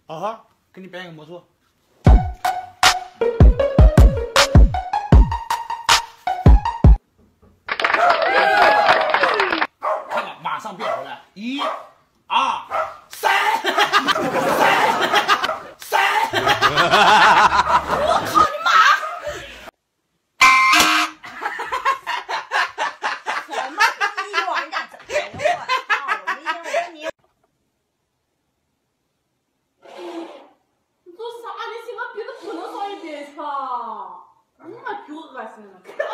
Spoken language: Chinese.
好，给你表演个魔术。看看，马上变回来，1、2、3， 我靠你妈！什么逼玩意儿？我操！我没见过跟你。 你做啥？你喜欢别的不能少一点操！你妈比我恶心了。